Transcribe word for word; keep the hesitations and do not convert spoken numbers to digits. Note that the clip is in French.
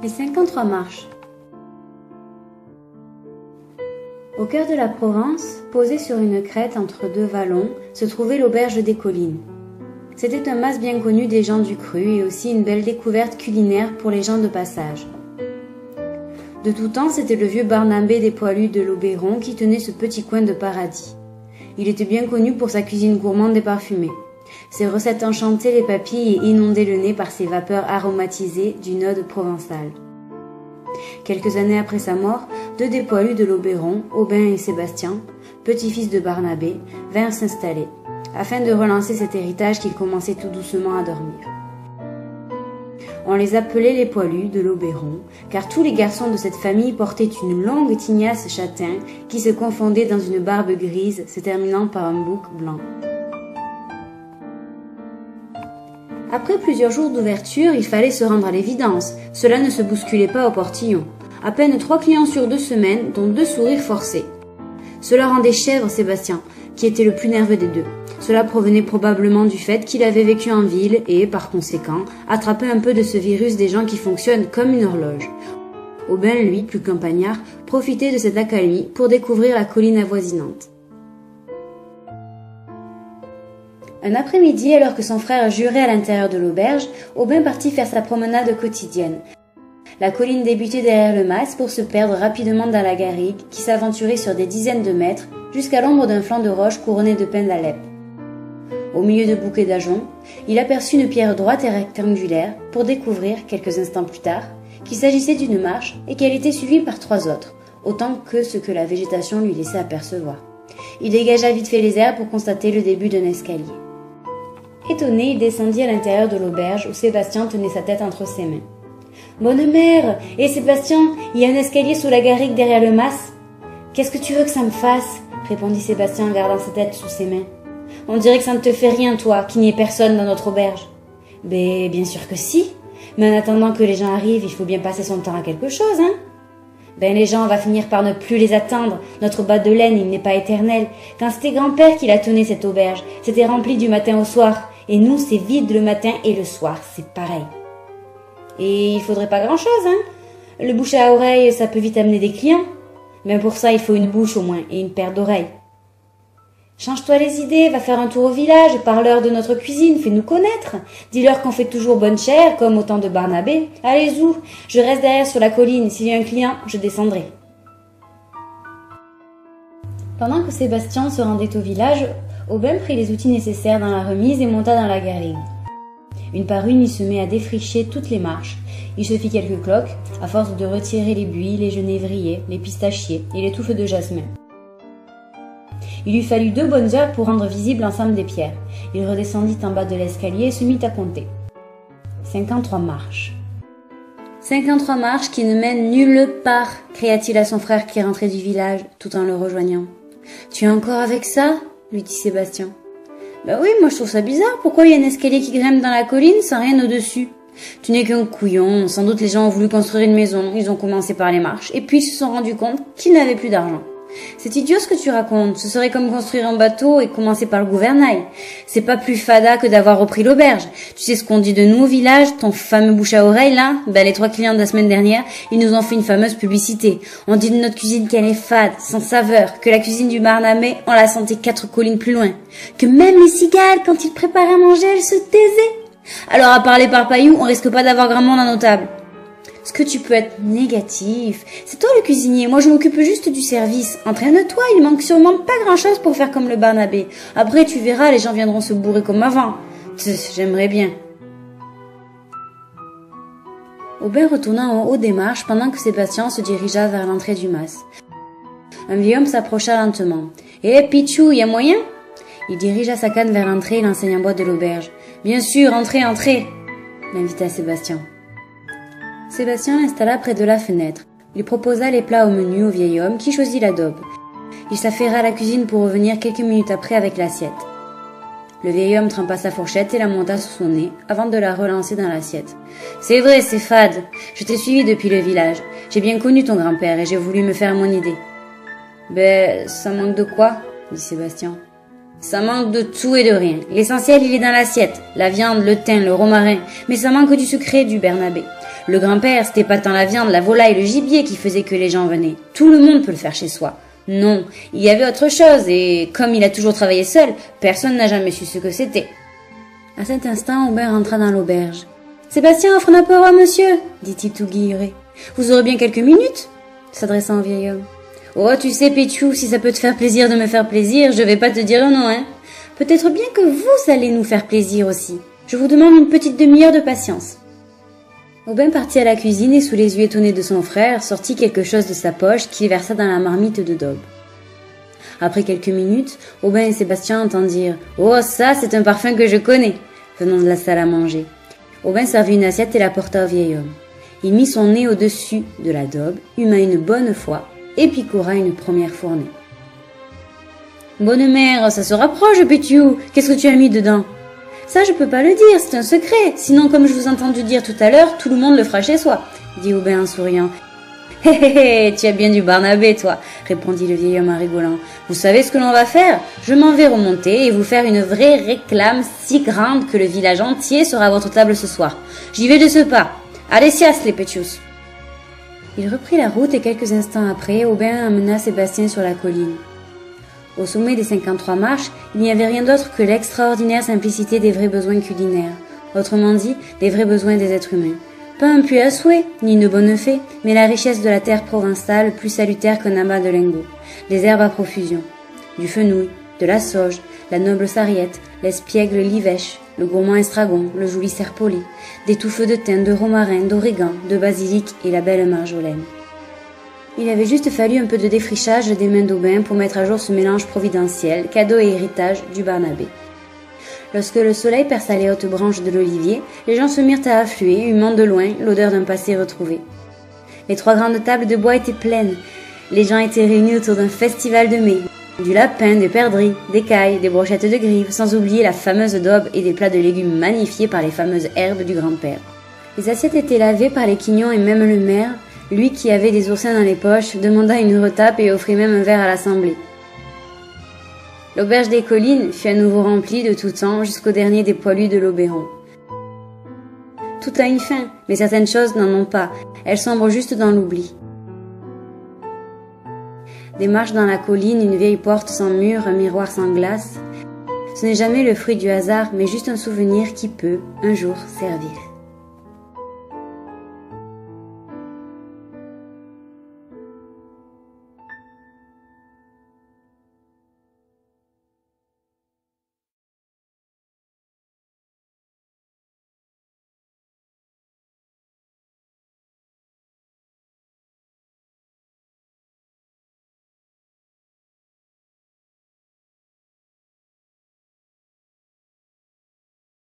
Les cinquante-trois marches. Au cœur de la Provence, posée sur une crête entre deux vallons, se trouvait l'auberge des Collines. C'était un mas bien connu des gens du cru et aussi une belle découverte culinaire pour les gens de passage. De tout temps, c'était le vieux Barnabé des Poilus de l'Obéron qui tenait ce petit coin de paradis. Il était bien connu pour sa cuisine gourmande et parfumée. Ses recettes enchantaient les papilles et inondaient le nez par ses vapeurs aromatisées d'une ode provençale. Quelques années après sa mort, deux des Poilus de l'Obéron, Aubin et Sébastien, petits-fils de Barnabé, vinrent s'installer, afin de relancer cet héritage qu'il commençait tout doucement à dormir. On les appelait les Poilus de l'Obéron, car tous les garçons de cette famille portaient une longue tignasse châtain qui se confondait dans une barbe grise se terminant par un bouc blanc. Après plusieurs jours d'ouverture, il fallait se rendre à l'évidence. Cela ne se bousculait pas au portillon. À peine trois clients sur deux semaines, dont deux sourires forcés. Cela rendait chèvre Sébastien, qui était le plus nerveux des deux. Cela provenait probablement du fait qu'il avait vécu en ville et, par conséquent, attrapé un peu de ce virus des gens qui fonctionnent comme une horloge. Aubin, lui, plus campagnard, profitait de cette accalmie pour découvrir la colline avoisinante. Un après-midi, alors que son frère jurait à l'intérieur de l'auberge, Aubin partit faire sa promenade quotidienne. La colline débutait derrière le mas pour se perdre rapidement dans la garrigue qui s'aventurait sur des dizaines de mètres jusqu'à l'ombre d'un flanc de roche couronné de pins d'Alep. Au milieu de bouquets d'ajoncs, il aperçut une pierre droite et rectangulaire pour découvrir, quelques instants plus tard, qu'il s'agissait d'une marche et qu'elle était suivie par trois autres, autant que ce que la végétation lui laissait apercevoir. Il dégagea vite fait les airs pour constater le début d'un escalier. Étonné, il descendit à l'intérieur de l'auberge où Sébastien tenait sa tête entre ses mains. « Bonne mère! Et Sébastien, il y a un escalier sous la garrigue derrière le mas. »« Qu'est-ce que tu veux que ça me fasse ?» répondit Sébastien en gardant sa tête sous ses mains. « On dirait que ça ne te fait rien, toi, qu'il n'y ait personne dans notre auberge. »« Ben, bien sûr que si. Mais en attendant que les gens arrivent, il faut bien passer son temps à quelque chose, hein ?»« Ben, les gens, on va finir par ne plus les attendre. Notre bas de laine, il n'est pas éternel. Quand c'était grand-père qui la tenait, cette auberge, c'était rempli du matin au soir. Et nous, c'est vide le matin et le soir, c'est pareil. Et il faudrait pas grand-chose, hein. Le bouche à oreille, ça peut vite amener des clients. Mais pour ça, il faut une bouche au moins et une paire d'oreilles. Change-toi les idées, va faire un tour au village, parle-leur de notre cuisine, fais-nous connaître. Dis-leur qu'on fait toujours bonne chère, comme au temps de Barnabé. Allez-y, je reste derrière sur la colline. S'il y a un client, je descendrai. Pendant que Sébastien se rendait au village, Aubin prit les outils nécessaires dans la remise et monta dans la garrigue. Une par une, il se mit à défricher toutes les marches. Il se fit quelques cloques, à force de retirer les buis, les genévriers, les pistachiers et les touffes de jasmin. Il lui fallut deux bonnes heures pour rendre visible l'ensemble des pierres. Il redescendit en bas de l'escalier et se mit à compter. Cinquante-trois marches. Cinquante-trois marches qui ne mènent nulle part, cria-t-il à son frère qui rentrait du village, tout en le rejoignant. « Tu es encore avec ça ?» lui dit Sébastien. « Ben oui, moi je trouve ça bizarre. Pourquoi il y a un escalier qui grimpe dans la colline sans rien au-dessus ? Tu n'es qu'un couillon. Sans doute les gens ont voulu construire une maison. Ils ont commencé par les marches. Et puis ils se sont rendus compte qu'ils n'avaient plus d'argent. C'est idiot ce que tu racontes. Ce serait comme construire un bateau et commencer par le gouvernail. C'est pas plus fada que d'avoir repris l'auberge. Tu sais ce qu'on dit de nous au village, ton fameux bouche à oreille là? Ben les trois clients de la semaine dernière, ils nous ont fait une fameuse publicité. On dit de notre cuisine qu'elle est fade, sans saveur, que la cuisine du Barnabé, on la sentait quatre collines plus loin. Que même les cigales, quand ils préparaient à manger, elles se taisaient. Alors à parler par pailloux, on risque pas d'avoir grand monde à nos tables. Est-ce que tu peux être négatif? C'est toi le cuisinier, moi je m'occupe juste du service. Entraîne-toi, il manque sûrement pas grand-chose pour faire comme le Barnabé. Après tu verras, les gens viendront se bourrer comme avant. J'aimerais bien. Aubin retourna en haut des marches pendant que Sébastien se dirigea vers l'entrée du mas. Un vieil homme s'approcha lentement. « Eh, Pichou, y a moyen ?» Il dirigea sa canne vers l'entrée et l'enseigne en bois de l'auberge. « Bien sûr, entrez, entrez !» l'invita Sébastien. Sébastien l'installa près de la fenêtre. Il proposa les plats au menu au vieil homme qui choisit la daube. Il s'affaira à la cuisine pour revenir quelques minutes après avec l'assiette. Le vieil homme trempa sa fourchette et la monta sous son nez avant de la relancer dans l'assiette. « C'est vrai, c'est fade. Je t'ai suivi depuis le village. J'ai bien connu ton grand-père et j'ai voulu me faire mon idée. »« Ben, ça manque de quoi ?» dit Sébastien. « Ça manque de tout et de rien. L'essentiel, il est dans l'assiette. La viande, le thym, le romarin. Mais ça manque du secret du Barnabé. Le grand-père, c'était pas tant la viande, la volaille, le gibier qui faisait que les gens venaient. Tout le monde peut le faire chez soi. Non, il y avait autre chose, et comme il a toujours travaillé seul, personne n'a jamais su ce que c'était. À cet instant, Aubin rentra dans l'auberge. « Sébastien offre un apéro à monsieur » dit-il tout guilleré. « Vous aurez bien quelques minutes ?» s'adressant au vieil homme. « Oh, tu sais, Pétiou, si ça peut te faire plaisir de me faire plaisir, je vais pas te dire non, hein. Peut-être bien que vous allez nous faire plaisir aussi. Je vous demande une petite demi-heure de patience. » Aubin partit à la cuisine et sous les yeux étonnés de son frère, sortit quelque chose de sa poche qu'il versa dans la marmite de daube. Après quelques minutes, Aubin et Sébastien entendirent « Oh, ça, c'est un parfum que je connais !» venant de la salle à manger. Aubin servit une assiette et la porta au vieil homme. Il mit son nez au-dessus de la daube, huma une bonne fois et picora une première fournée. « Bonne mère, ça se rapproche, Pétiou. Qu'est-ce que tu as mis dedans ?»« Ça, je peux pas le dire, c'est un secret. Sinon, comme je vous ai entendu dire tout à l'heure, tout le monde le fera chez soi, » dit Aubin en souriant. « Hé hé hé, tu as bien du Barnabé, toi, » répondit le vieil homme en rigolant. « Vous savez ce que l'on va faire? Je m'en vais remonter et vous faire une vraie réclame si grande que le village entier sera à votre table ce soir. J'y vais de ce pas. Allez, sias, les Pétius !» Il reprit la route et quelques instants après, Aubin emmena Sébastien sur la colline. Au sommet des cinquante-trois marches, il n'y avait rien d'autre que l'extraordinaire simplicité des vrais besoins culinaires, autrement dit, des vrais besoins des êtres humains. Pas un puits à souhait, ni une bonne fée, mais la richesse de la terre provençale plus salutaire qu'un amas de lingots, des herbes à profusion, du fenouil, de la sauge, la noble sarriette, l'espiègle livèche, le gourmand estragon, le joli serpolet, des touffes de thym, de romarin, d'origan, de basilic et la belle marjolaine. Il avait juste fallu un peu de défrichage des mains d'Aubin pour mettre à jour ce mélange providentiel, cadeau et héritage du Barnabé. Lorsque le soleil perça les hautes branches de l'olivier, les gens se mirent à affluer, humant de loin l'odeur d'un passé retrouvé. Les trois grandes tables de bois étaient pleines. Les gens étaient réunis autour d'un festival de mets. Du lapin, des perdrix, des cailles, des brochettes de grives, sans oublier la fameuse daube et des plats de légumes magnifiés par les fameuses herbes du grand-père. Les assiettes étaient lavées par les quignons et même le maire, lui qui avait des oursins dans les poches, demanda une retape et offrit même un verre à l'assemblée. L'auberge des collines fut à nouveau remplie de tout temps jusqu'au dernier des poilus de l'Obéron. Tout a une fin, mais certaines choses n'en ont pas, elles sombrent juste dans l'oubli. Des marches dans la colline, une vieille porte sans mur, un miroir sans glace, ce n'est jamais le fruit du hasard, mais juste un souvenir qui peut, un jour, servir.